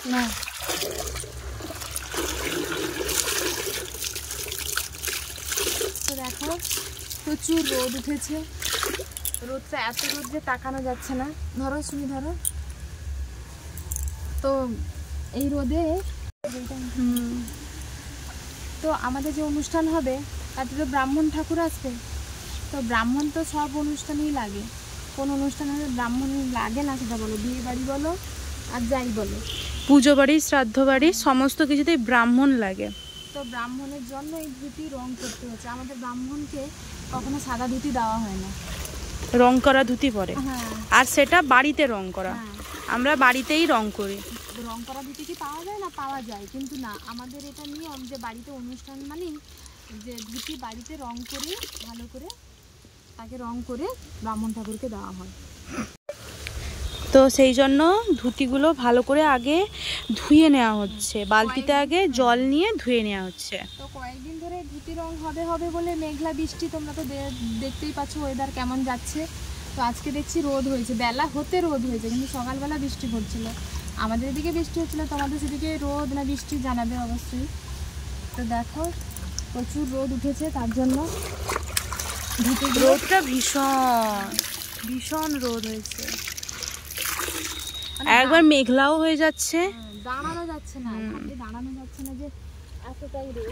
না তো দেখো প্রচুর রোদ উঠেছে, রোদটা এত রোদ যে তাকানো যাচ্ছে না। ধরো শুনি ধরো, তো এই রোদে তো আমাদের যে অনুষ্ঠান হবে তাতে তো ব্রাহ্মণ ঠাকুর আসবে। তো ব্রাহ্মণ তো সব অনুষ্ঠানেই লাগে, কোন অনুষ্ঠানে ব্রাহ্মণ লাগে না সেটা বলো, বিয়ে বাড়ি বলো আর যাই বলো, পুজো বাড়ি শ্রাদ্ধ বাড়ি সমস্ত কিছুতেই ব্রাহ্মণ লাগে। তো ব্রাহ্মণের জন্য এই ধুতি রং করতে হচ্ছে। আমাদের ব্রাহ্মণকে কখনো সাদা ধুতি দেওয়া হয় না, রং করা ধুতি পরে। হ্যাঁ, আর সেটা বাড়িতে রং করা, আমরা বাড়িতেই রং করি। রং করা ধুতি কি পাওয়া যায় না? পাওয়া যায়, কিন্তু না, আমাদের এটা নিয়ম যে বাড়িতে অনুষ্ঠান মানেই যে ধুতি বাড়িতে রং করে ভালো করে তাকে রং করে ব্রাহ্মণ ঠাকুরকে দেওয়া হয়। তো সেই জন্য ধুতিগুলো ভালো করে আগে ধুয়ে নেওয়া হচ্ছে, বালতিতে আগে জল নিয়ে ধুয়ে নেওয়া হচ্ছে। তো কয়েকদিন ধরে ধুতি রং হবে হবে বলে মেঘলা বৃষ্টি, তোমরা তো দেখতেই পাচ্ছ ওয়েদার কেমন যাচ্ছে। তো আজকে দেখছি রোদ হয়েছে, বেলা হতে রোদ হয়েছে, কিন্তু সকালবেলা বৃষ্টি পড়ছিল। আমাদের এদিকে বৃষ্টি হচ্ছিলো, তোমাদের সেদিকে রোদ না বৃষ্টি জানাবে অবশ্যই। তো দেখো প্রচুর রোদ উঠেছে, তার জন্য রোদটা ভীষণ ভীষণ রোদ হয়েছে, একবার মেঘলাও হয়ে যাচ্ছে, দাঁড়ানো যাচ্ছে না, দাঁড়ানো যাচ্ছে না যে এতটাই রোদ।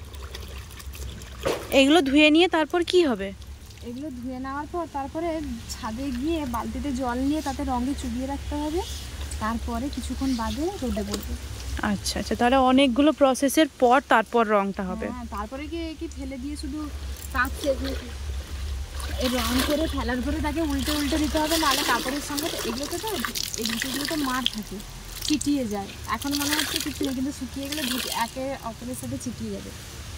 এগুলো ধুয়ে নিয়ে তারপর কি হবে? এগুলো ধুয়ে নেওয়ার পর তারপরে ছাদে গিয়ে বালতিতে জল নিয়ে তাতে রঙে চুবিয়ে রাখতে হবে, তারপরে কিছুক্ষণ বাদে রোদে পড়বে। আচ্ছা আচ্ছা, তাহলে অনেকগুলো প্রসেসের পর তারপর রংটা হবে। হ্যাঁ, তারপরে কি ফেলে দিয়ে শুধু কাঁচছে এই রং করে ফেলার পরে তাকে উল্টে উল্টে দিতে হবে, নাহলে কাপড়ের সঙ্গে এগুলোতে তো এই ধুতিগুলো তো মার থাকে, চিটিয়ে যায়। এখন মনে হচ্ছে কিছু নেই, কিন্তু শুকিয়ে গেলে ধুতি একে অপরের সাথে চিটিয়ে যাবে।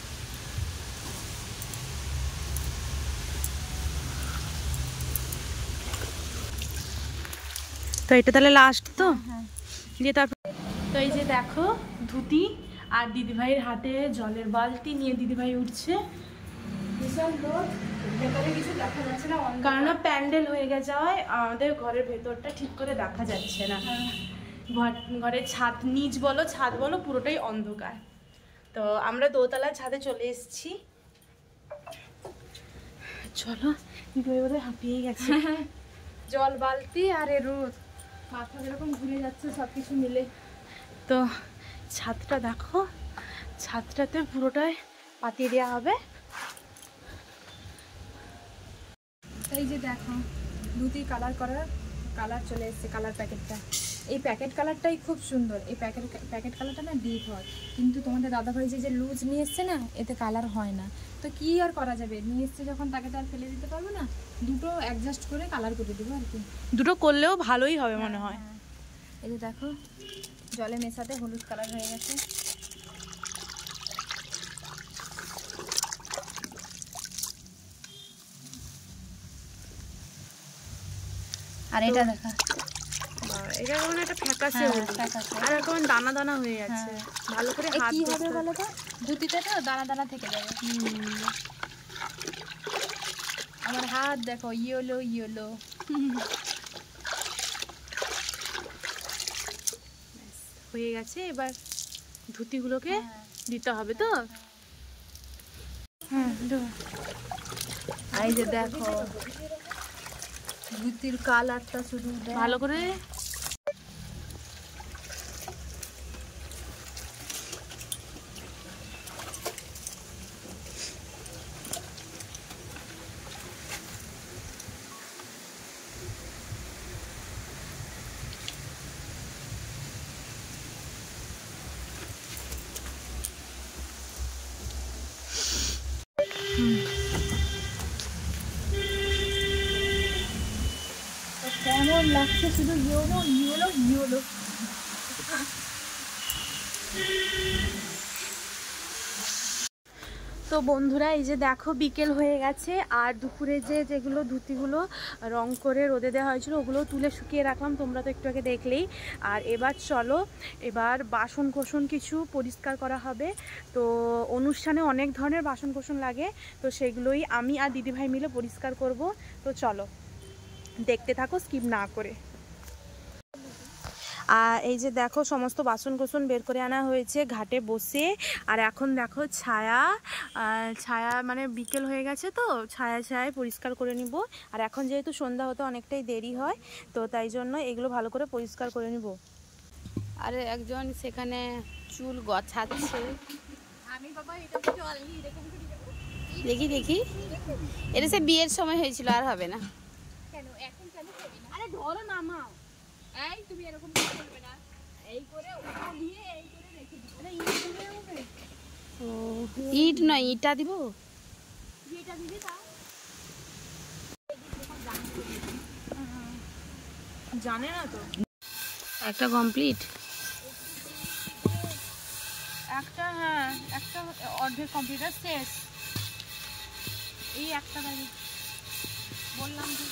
তো এটা তাহলে লাস্ট তো? হ্যাঁ, দিয়ে তারপর তো এই যে দেখো ধুতি আর দিদিভাইয়ের হাতে জলের বালতি নিয়ে দিদিভাই উঠছে। ভীষণ রোদ, ভেতরে কিছু দেখা যাচ্ছে না, কারণ প্যান্ডেল হয়ে গেছে, হয় আমাদের ঘরের ভেতরটা ঠিক করে দেখা যাচ্ছে না, ঘরের ছাদ নিচ বলো ছাদ বলো পুরোটাই অন্ধকার। তো আমরা দোতলার ছাদে চলে এসেছি, চলো বোধহয় হাঁপিয়ে গেছে। জল বালতি আর এ রোদ, মাথা যেরকম ঘুরে যাচ্ছে সব কিছু মিলে। তো ছাদটা দেখো, ছাদটাতে পুরোটাই পাতিয়ে দেওয়া হবে। এই যে দেখো ধুতি কালার করার কালার চলে এসেছে, কালার প্যাকেটটা, এই প্যাকেট কালারটাই খুব সুন্দর। এই প্যাকেট কালারটা না ডিপ হয়, কিন্তু তোমাদের দাদাভাই যে লুজ নিয়ে এসছে না, এতে কালার হয় না। তো কি আর করা যাবে, নিয়ে এসছে যখন তাকে তো আর ফেলে দিতে পারবো না, দুটো অ্যাডজাস্ট করে কালার করে দেবো আর কি। দুটো করলেও ভালোই হবে মনে হয়। এই যে দেখো জলে মেশাতে হলুদ কালার হয়ে গেছে। আর এটা দেখা, এটা কেমন একটা ফ্যাকাশে আর কেমন দানা দানা হয়ে যাচ্ছে, ভালো করে হাত কি হবে বলো তো, ধুতিতে তো দানা দানা থেকে যাবে। আমার হাত দেখো ইয়েলো ইয়েলো। হয়ে গেছে, এবার ধুতিগুলোকে দিতে হবে তো। এই যে দেখো ধুতির কালারটা শুধু ভালো করে কেমন লাগছে, শুধু ইয়েলো ইয়েলো ইয়েলো। তো বন্ধুরা এই যে দেখো বিকেল হয়ে গেছে, আর দুপুরে যেগুলো ধুতিগুলো রং করে রোদে দেওয়া হয়েছিল ওগুলো তুলে শুকিয়ে রাখলাম, তোমরা তো একটু আগে দেখলেই। আর এবার চলো, এবার বাসন কোসন কিছু পরিষ্কার করা হবে। তো অনুষ্ঠানে অনেক ধরনের বাসন কোসন লাগে, তো সেগুলোই আমি আর দিদিভাই মিলে পরিষ্কার করব। তো চলো দেখতে থাকো স্কিপ না করে। আর এই যে দেখো সমস্ত বাসন কোসন বের করে আনা হয়েছে ঘাটে বসে। আর এখন দেখো ছায়া ছায়া মানে বিকেল হয়ে গেছে তো ছায়ায় পরিষ্কার করে নিব। আর এখন যেহেতু সন্ধ্যা হতে অনেকটাই দেরি হয় তো তাই জন্য এগুলো ভালো করে পরিষ্কার করে নিব। আরে একজন সেখানে চুল গছাচ্ছে। আমি বাবা এটা জল নিয়ে এরকম করে যাবো। দেখি দেখি, এটা সে বিয়ের সময় হয়েছিল, আর হবে না। কেন এখন কেন করবি না? আরে ধরো নামাও। এই তুমি এরকম করে করবে না, এই করে উঠিয়ে এই করে রেখে দিও। আরে ইট দিলে হবে? ও ইট নয়, ইটা দিব। যেটা দিবি তা জানে না তো। একটা কমপ্লিট। একটা হ্যাঁ একটা অর্ধেক কম্পিউটার শেষ। এই একটা বাড়ি বললাম যে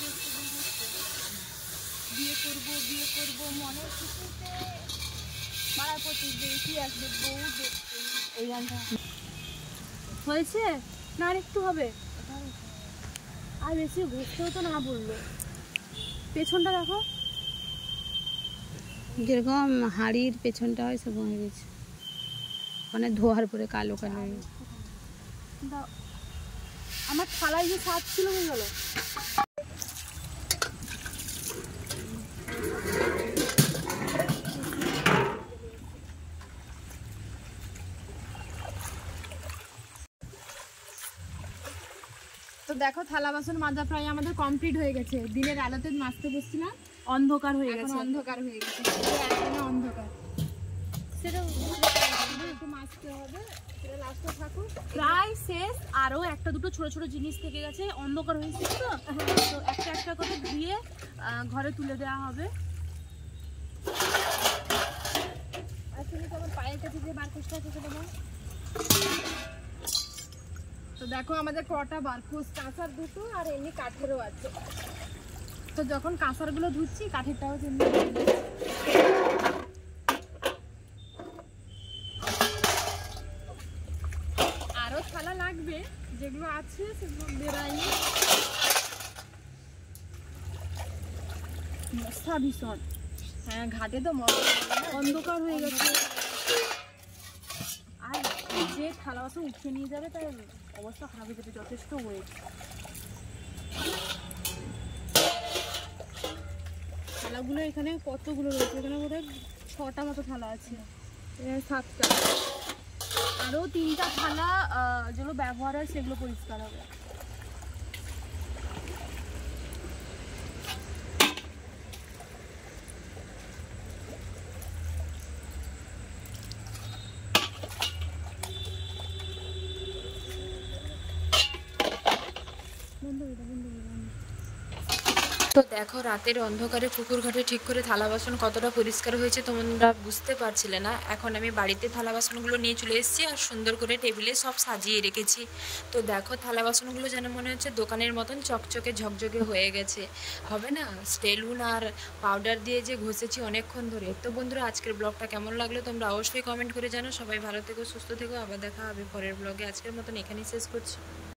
বিয়ে করবো মনের খুশিতে মারার প্রতি বেশি আসবে বউ দেখতে। এই গানটা হয়েছে না, আর একটু হবে। আর বেশি ঘুরতে হতো না বললো। পেছনটা দেখো যেরকম হাড়ির পেছনটা হয় সব হয়ে গেছে, মানে ধোয়ার পরে কালো কালো হয়ে গেছে। দাও। আমার থালায় যে স্বাদ ছিল হয়ে গেল। তো দেখো থালা বাসন মাজা প্রায় আমাদের কমপ্লিট হয়ে গেছে। দিনের আলোতে মাজতে বসছিলাম, অন্ধকার হয়ে এখন গেছে। অন্ধকার হয়ে গেছে, পুরো একদমই অন্ধকার। সেটা একটু মাজতে হবে, সেটা লাস্টে থাকুক। প্রায় শেষ। আরো একটা দুটো ছোট ছোট জিনিস থেকে গেছে, অন্ধকার হয়েছে তো তো একটা একটা করে ধুয়ে ঘরে তুলে দেওয়া হবে। আর তুমি তো আমার পায়ের কাছে যে বারকোসটা আছে সেটা দাও। তো দেখো আমাদের কটা বারকোস, কাঁসার দুটো আর এমনি কাঠেরও আছে। তো যখন কাঁসারগুলো ধুচ্ছি কাঠেরটাও যেমনি আরো থালা লাগবে, যেগুলো আছে সেগুলো বেরাইনি। মশা ভীষণ। হ্যাঁ ঘাটে তো মজা অন্ধকার হয়ে গেছে। আর যে থালা বাসন উঠিয়ে নিয়ে যাবে তার অবস্থা খারাপ হয়ে যাবে, যথেষ্ট ওয়েট। থালাগুলো এখানে কতগুলো রয়েছে, এখানে বোধহয় 6টা মতো থালা আছে। 7টা। আরও 3টা থালা যেগুলো ব্যবহার হয় সেগুলো পরিষ্কার হবে। তো দেখো রাতের অন্ধকারে পুকুর ঘাটে ঠিক করে থালা বাসন কতটা পরিষ্কার হয়েছে তোমরা বুঝতে পারছিলে না। এখন আমি বাড়িতে থালা বাসনগুলো নিয়ে চলে এসেছি আর সুন্দর করে টেবিলে সব সাজিয়ে রেখেছি। তো দেখো থালা বাসনগুলো যেন মনে হচ্ছে দোকানের মতন চকচকে ঝকঝকে হয়ে গেছে। হবে না স্টেলুন আর পাউডার দিয়ে যে ঘষেছি অনেকক্ষণ ধরে। তো বন্ধুরা আজকের ব্লগটা কেমন লাগলো তোমরা অবশ্যই কমেন্ট করে জানো। সবাই ভালো থেকো, সুস্থ থেকো, আবার দেখা হবে পরের ব্লগে। আজকের মতন এখানেই শেষ করছি।